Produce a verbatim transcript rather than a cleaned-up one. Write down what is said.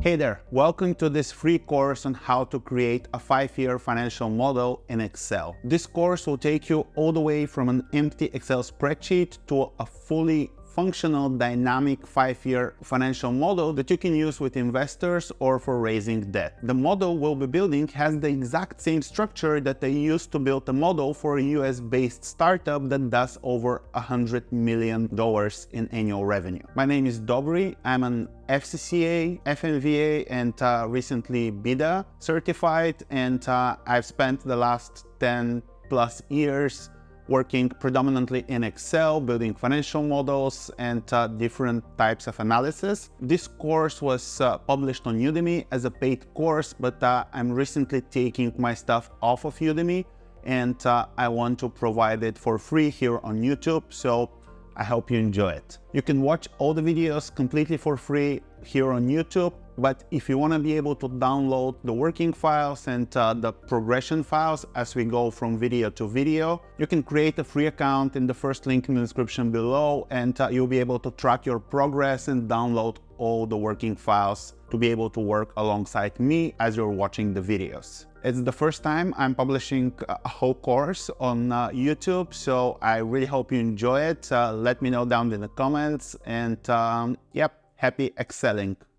Hey there, welcome to this free course on how to create a five-year financial model in Excel. This course will take you all the way from an empty Excel spreadsheet to a fully functional, dynamic five-year financial model that you can use with investors or for raising debt. The model we'll be building has the exact same structure that I used to build a model for a U S-based startup that does over one hundred million dollars in annual revenue. My name is Dobry. I'm an F C C A, F M V A, and uh, recently B I D A certified, and uh, I've spent the last ten plus years working predominantly in Excel, building financial models and uh, different types of analysis. This course was uh, published on Udemy as a paid course, but uh, I'm recently taking my stuff off of Udemy, and uh, I want to provide it for free here on YouTube, so I hope you enjoy it. You can watch all the videos completely for free here on YouTube, but if you want to be able to download the working files and uh, the progression files as we go from video to video, you can create a free account in the first link in the description below, and uh, you'll be able to track your progress and download all the working files to be able to work alongside me as you're watching the videos. It's the first time I'm publishing a whole course on uh, YouTube, so I really hope you enjoy it. Uh, let me know down in the comments, and um, yep, happy excelling.